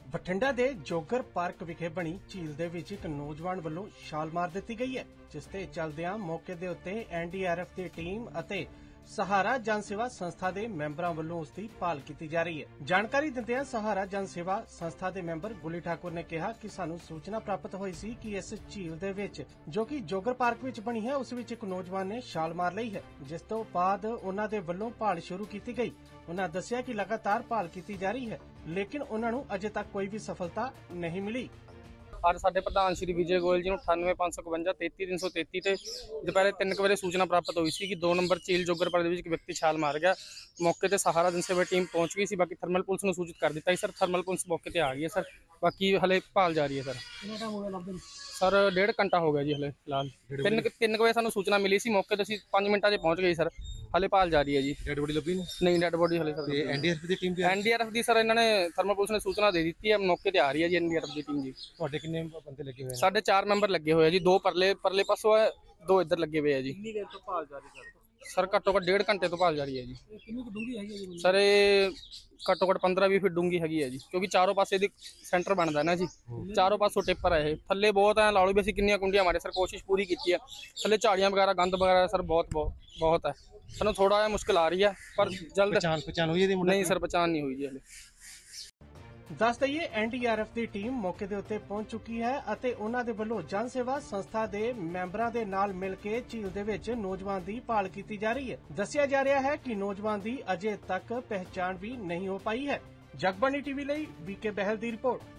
ਬਠਿੰਡਾ ਦੇ ਜੋਗਰ ਪਾਰਕ ਵਿਖੇ ਬਣੀ ਝੀਲ ਦੇ ਵਿੱਚ ਇੱਕ ਨੌਜਵਾਨ ਵੱਲੋਂ ਛਾਲ ਮਾਰ ਦਿੱਤੀ ਗਈ ਹੈ, ਜਿਸ ਤੇ ਚੱਲਦਿਆਂ ਮੌਕੇ ਦੇ ਉੱਤੇ ਐਨਡੀਆਰਐਫ ਦੀ ਟੀਮ ਅਤੇ ਸਹਾਰਾ ਜਨ ਸੇਵਾ ਸੰਸਥਾ ਦੇ ਮੈਂਬਰਾਂ ਵੱਲੋਂ ਉਸ ਦੀ ਭਾਲ ਕੀਤੀ ਜਾ ਰਹੀ ਹੈ। ਜਾਣਕਾਰੀ ਦਿੰਦਿਆਂ ਸਹਾਰਾ ਜਨ ਸੇਵਾ ਸੰਸਥਾ ਦੇ ਮੈਂਬਰ ਗੁਲੀ ਠਾਕੁਰ ਨੇ ਕਿਹਾ ਕਿ ਸਾਨੂੰ ਸੂਚਨਾ ਪ੍ਰਾਪਤ ਹੋਈ ਸੀ ਕਿ ਇਸ ਝੀਲ ਦੇ ਵਿੱਚ ਜੋ ਕਿ ਜੋਗਰ ਪਾਰਕ ਵਿੱਚ ਬਣੀ ਹੈ, ਉਸ ਵਿੱਚ ਇੱਕ ਨੌਜਵਾਨ ਨੇ ਛਾਲ ਮਾਰ ਲਈ ਹੈ, ਜਿਸ ਤੋਂ ਬਾਅਦ ਉਹਨਾਂ ਦੇ ਵੱਲੋਂ ਭਾਲ ਸ਼ੁਰੂ ਕੀਤੀ ਗਈ। ਉਹਨਾਂ ਦੱਸਿਆ ਕਿ ਲਗਾਤਾਰ ਭਾਲ ਕੀਤੀ ਜਾ ਰਹੀ ਹੈ, ਲੇਕਿਨ ਉਹਨਾਂ ਨੂੰ ਅਜੇ ਤੱਕ ਕੋਈ ਵੀ ਸਫਲਤਾ ਨਹੀਂ ਮਿਲੀ। ਅੱਜ ਸਾਡੇ ਪ੍ਰਧਾਨ ਸ਼੍ਰੀ ਵਿਜੇ ਗੋਇਲ ਜੀ ਨੂੰ 98552 33333 ਤੇ ਦੁਪਹਿਰੇ 3 ਵਜੇ ਸੂਚਨਾ ਪ੍ਰਾਪਤ ਹੋਈ ਸੀ ਕਿ 2 ਨੰਬਰ ਝੀਲ ਜੋਗਰਪੁਰ ਦੇ ਵਿੱਚ ਇੱਕ ਵਿਅਕਤੀ ਛਾਲ ਮਾਰ ਗਿਆ। ਮੌਕੇ ਤੇ ਸਹਾਰਾ ਜਨ ਸੇਵਾ ਟੀਮ ਪਹੁੰਚ ਗਈ ਸੀ। ਬਾਕੀ ਥਰਮਲ ਪੁਲਿਸ ਨੂੰ ਸੂਚਿਤ ਕਰ ਦਿੱਤਾ ਸੀ ਸਰ। ਥਰਮਲ ਪੁਲਿਸ ਮੌਕੇ ਤੇ ਆ ਗਈ ਹੈ ਸਰ। ਬਾਕੀ ਹਲੇ ਭਾਲ ਜਾਰੀ ਹੈ ਸਰ। ਸਰ 1.5 ਘੰਟਾ ਹੋ ਗਿਆ ਜੀ ਹਲੇ ਫਿਲਹਾਲ। 3 ਵਜੇ ਸਾਨੂੰ ਸੂਚਨਾ ਮਿਲੀ ਸੀ। ਮੌਕੇ ਤੇ ਅਸੀਂ 5 ਮਿੰਟਾਂ 'ਚ ਪਹੁੰਚ ਗਏ ਸਰ। ਹਲੇ ਭਾਲ ਜਾਰੀ ਹੈ ਜੀ। ਡੈਡ ਬੋਡੀ ਲੱਭੀ ਨਹੀਂ, ਡੈਡ ਬੋਡੀ ਹਲੇ ਸਰ। ਐਨਡੀਆਰਐਫ ਦੀ ਟੀਮ ਐਨਡੀਆਰਐਫ ਦੀ ਸਰ ਇਹਨਾਂ ਨੇ ਥਰਮਲ ਪੁਲਿਸ ਨੇ ਸੂਚਨਾ ਦੇ ਦਿੱਤੀ ਹੈ। ਮੌਕੇ ਤੇ ਆ ਰਹੀ ਹੈ ਜੀ ਐਨਡੀਆਰਐਫ ਦੀ ਟੀਮ ਜੀ। ਤੁਹਾਡੇ ਕਿੰਨੇ ਬੰਦੇ ਲੱਗੇ ਹੋਏ ਆ? ਸਾਡੇ 4 ਮੈਂਬਰ ਲੱਗੇ ਹੋਏ ਆ ਜੀ। 2 ਪਰਲੇ ਪਾਸੋਂ ਹੈ, 2 ਇੱਧਰ ਲੱਗੇ ਹੋਏ ਆ ਜੀ। ਕਿੰਨੀ ਦੇਰ ਤੋਂ ਭਾਲ ਜਾਰੀ ਸਰ ਘੱਟੋ ਘੱਟ 1.5 ਘੰਟੇ ਤੋਂ ਭਾਲ ਜਾਰੀ ਹੈ ਜੀ। ਕਿੰਨੀ ਕੁ ਡੂੰਘੀ ਹੈਗੀ ਹੈ ਸਰ ਇਹ ਘੱਟੋ ਘੱਟ 15-20 ਫੀਟ ਡੂੰਗੀ ਹੈਗੀ ਹੈ ਜੀ, ਕਿਉਂਕਿ ਚਾਰੋਂ ਪਾਸੇ ਦੀ ਸੈਂਟਰ ਬਣਦਾ ਨਾ ਜੀ। ਚਾਰੋਂ ਪਾਸੋਂ ਟਿੱਪਰ ਹੈ ਇਹ। ਥੱਲੇ ਬਹੁਤ ਐ ਲਾ ਲਓ ਵੀ ਅਸੀਂ ਕਿੰਨੀਆਂ ਕੁੰਡੀਆਂ ਮਾਰੇ ਸਰ, ਕੋਸ਼ਿਸ਼ ਪੂਰੀ ਕੀਤੀ ਹੈ। ਥੱਲੇ ਝਾੜੀਆਂ ਵਗੈਰਾ ਗੰਦ ਵਗੈਰਾ ਸਰ ਬਹੁਤ ਹੈ। ਸਾਨੂੰ ਥੋੜਾ ਜਿਹਾ ਮੁਸ਼ਕਿਲ ਆ ਰਹੀ ਹੈ, ਪਰ ਜਲਦ ਪਛਾਣ ਹੋਈ ਇਹਦੀ ਮੁੰਡੇ? ਨਹੀਂ ਸਰ, ਪਛਾਣ ਨਹੀਂ ਹੋਈ ਜੀ ਹਲੇ। ਦੱਸ ਦਈਏ ਐਨਡੀਆਰਐਫ ਦੀ ਟੀਮ ਮੌਕੇ ਦੇ ਉੱਤੇ ਪਹੁੰਚ ਚੁੱਕੀ ਹੈ ਅਤੇ ਉਹਨਾਂ ਦੇ ਵੱਲੋਂ ਜਨ ਸੇਵਾ ਸੰਸਥਾ ਦੇ ਮੈਂਬਰਾਂ ਦੇ ਨਾਲ ਮਿਲ ਕੇ ਝੀਲ ਦੇ ਵਿੱਚ ਨੌਜਵਾਨ ਦੀ ਭਾਲ ਕੀਤੀ ਜਾ ਰਹੀ ਹੈ। ਦੱਸਿਆ ਜਾ ਰਿਹਾ ਹੈ ਕਿ ਨੌਜਵਾਨ ਦੀ ਅਜੇ ਤੱਕ ਪਹਿਚਾਣ ਵੀ ਨਹੀਂ ਹੋ ਪਾਈ ਹੈ। ਜਗਬਾਣੀ ਟੀਵੀ ਲਈ ਵੀਕੇ ਬਹਿਲ ਦੀ ਰਿਪੋਰਟ।